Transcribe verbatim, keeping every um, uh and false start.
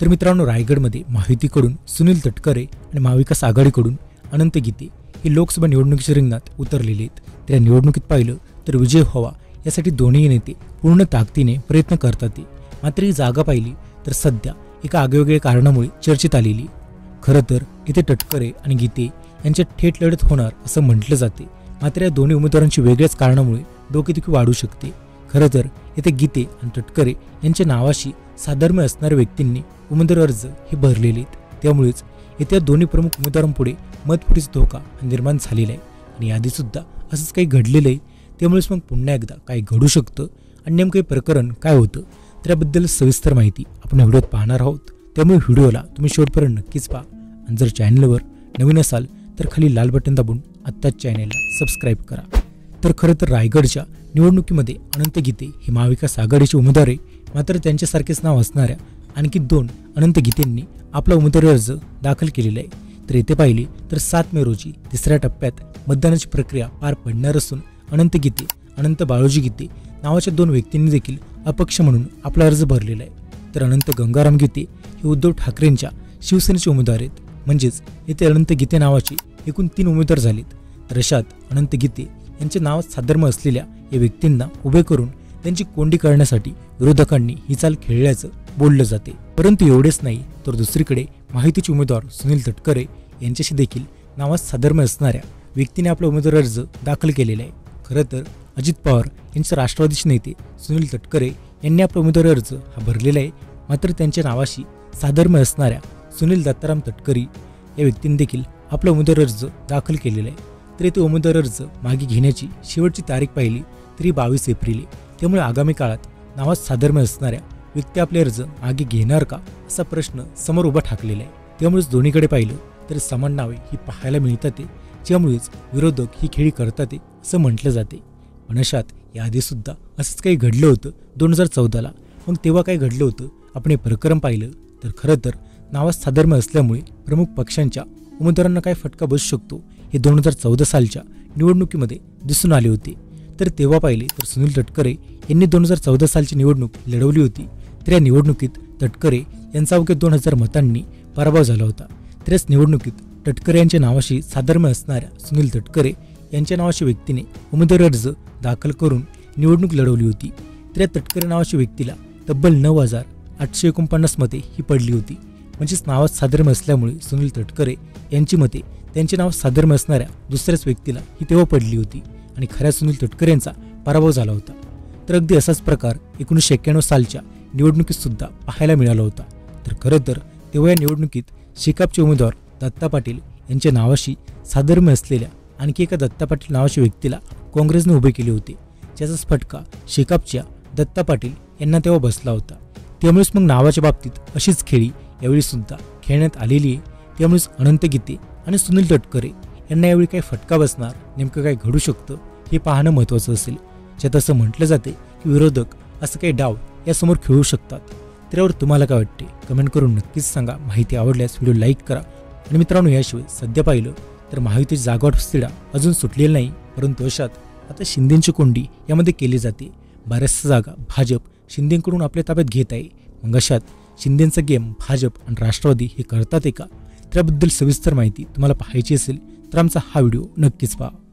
तर मित्रांनो, रायगडमध्ये महायुतीकडून सुनील तटकरे आणि महाविकास आघाडीकडून अनंत गीते हे लोकसभा निवडणुकीच्या रिंगणात उतरलेले आहेत। त्या निवडणुकीत पाहिलं तर विजय व्हावा यासाठी दोन्ही नेते पूर्ण ताकदीने प्रयत्न करतात। मात्र ही जागा पाहिली तर सध्या एका आगळेवेगळ्या कारणामुळे चर्चेत आलेली। खरं तर इथे तटकरे आणि गीते यांच्यात थेट लढत होणार असं म्हटलं जाते। मात्र या दोन्ही उमेदवारांची वेगळ्याच कारणामुळे डोकेदुखी वाढू शकते। खरं तर इथे गीते आणि तटकरे यांच्या नावाशी साधर्म्य असणाऱ्या व्यक्तींनी उमेदवारी अर्ज हे भरलेले आहेत। त्यामुळेच येत्या दोन्ही प्रमुख उमेदवारांपुढे मतफुटीचा धोका निर्माण झालेला आहे आणि याआधी सुद्धा असंच काही घडलेलं आहे। त्यामुळेच मग पुन्हा एकदा काय घडू शकतं आणि नेमकं हे प्रकरण काय होतं त्याबद्दल सविस्तर माहिती आपण या व्हिडिओत पाहणार आहोत। त्यामुळे व्हिडिओला तुम्ही शेवटपर्यंत नक्कीच पहा आणि जर चॅनलवर नवीन असाल तर खाली लाल बटन दाबून आत्ताच चॅनलला सबस्क्राईब करा। तर खरं तर रायगडच्या निवडणुकीमध्ये अनंत गीते हे महाविकास आघाडीचे उमेदवार आहे। मात्र त्यांच्यासारखेच नाव असणाऱ्या आणखी दोन अनंत गीतेंनी आपला उमेदवारी अर्ज दाखल केलेला आहे। तर येथे पाहिले तर सात मे रोजी तिसऱ्या टप्प्यात मतदानाची प्रक्रिया पार पडणार असून अनंत गीते अनंत बाळोजी गीते नावाच्या दोन व्यक्तींनी देखील अपक्ष म्हणून आपला अर्ज भरलेला आहे। तर अनंत गंगाराम गीते हे उद्धव ठाकरेंच्या शिवसेनेचे उमेदवार आहेत। म्हणजेच येथे अनंत गीते नावाचे एकूण तीन उमेदवार झालेत। तर अशात अनंत गीते यांच्या नावात साधर्म्य असलेल्या या व्यक्तींना उभे करून त्यांची कोंडी करण्यासाठी विरोधकांनी ही चाल खेळल्याचं बोललं जाते। परंतु एवढेच नाही तर दुसरीकडे महायुतीचे उमेदवार सुनील तटकरे यांच्याशी देखील नावात साधर्म्य असणाऱ्या व्यक्तीने आपला उमेदवारी अर्ज दाखल केलेला आहे। खरं तर अजित पवार यांचे राष्ट्रवादीचे नेते सुनील तटकरे यांनी आपला उमेदवारी अर्ज हा भरलेला आहे। मात्र त्यांच्या नावाशी साधर्म्य असणाऱ्या सुनील दत्ताराम तटकरे या व्यक्तीने देखील आपला उमेदवारी अर्ज दाखल केलेला आहे। तर ते उमेदवारी अर्ज मागे घेण्याची शेवटची तारीख पाहिली तरी बावीस एप्रिल आहे। त्यामुळे आगामी काळात नावात साधर्म्य असणाऱ्या व्यक्ती आपले अर्ज मागे घेणार का असा प्रश्न समोर उभा ठाकलेला आहे। त्यामुळेच दोन्हीकडे पाहिलं तर समान नावे ही पाहायला मिळतात, ज्यामुळेच विरोधक ही खेळी करतात असं म्हटलं जाते। पण अशात याआधी सुद्धा असंच काही घडलं होतं दोन हजार चौदाला। मग तेव्हा काय घडलं होतं आपण हे प्रकरण पाहिलं तर खरं तर नावात साधर्म्य असल्यामुळे प्रमुख पक्षांच्या उमेदवारांना काय फटका बसू शकतो हे दोन हजार चौदा सालच्या निवडणुकीमध्ये दिसून आले होते। तर तेव्हा पाहिले तर सुनील तटकरे यांनी दोन हजार चौदा सालची निवडणूक लढवली होती। तर या निवडणुकीत तटकरे यांचा अवघ्या दोन हजार मतांनी पराभव झाला होता। त्याच निवडणुकीत तटकरे यांच्या नावाशी साधर्म्य असणाऱ्या सुनील तटकरे यांच्या नावाच्या व्यक्तीने उमेदवारी अर्ज दाखल करून निवडणूक लढवली होती। तर या तटकरे नावाच्या व्यक्तीला तब्बल नऊ हजार आठशे एकोणपन्नास मते ही पडली होती। म्हणजेच नावात साधर्म्य असल्यामुळे सुनील तटकरे यांची मते त्यांच्या नावात साधर्म्य असणाऱ्या दुसऱ्याच व्यक्तीला ही तेव्हा पडली होती आणि खऱ्या सुनील तटकरे यांचा पराभव झाला होता। तर अगदी असाच प्रकार एकोणीसशे एक्क्याण्णव सालच्या निवडणुकीत सुद्धा पाहायला मिळाला होता। तर खरं तर तेव्हा या निवडणुकीत शेकापचे उमेदवार दत्ता पाटील यांच्या नावाशी साधर्म्य असलेल्या आणखी एका दत्ता पाटील नावाच्या व्यक्तीला काँग्रेसने उभे केले होते, ज्याचाच फटका शेकापच्या दत्ता पाटील यांना तेव्हा बसला होता। त्यामुळेच मग नावाच्या बाबतीत अशीच खेळी यावेळी सुद्धा खेळण्यात आलेली आहे। त्यामुळेच अनंत गीते आणि सुनील तटकरे यांना यावेळी काही फटका बसणार, नेमकं काय घडू शकतं हे पाहणं महत्त्वाचं असेल। ज्यात असं म्हटलं जाते की विरोधक असं काही डाव यासमोर खेळू शकतात। तर यावर तुम्हाला काय वाटते कमेंट करून नक्कीच सांगा। माहिती आवडल्यास व्हिडिओ लाईक करा आणि मित्रांनो, याशिवाय सध्या पाहिलं तर महायुतीची जागावाटप स्थिरा अजून सुटलेली नाही, परंतु अशात आता शिंदेंची कोंडी यामध्ये केली जाते। बऱ्याचशा जागा भाजप शिंदेकडून आपल्या ताब्यात घेत आहे। मग अशात शिंदेंचा गेम भाजप आणि राष्ट्रवादी हे करतात का? त्याबद्दल सविस्तर माहिती तुम्हाला पाहायची असेल तर आमचा हा व्हिडिओ नक्कीच पहा।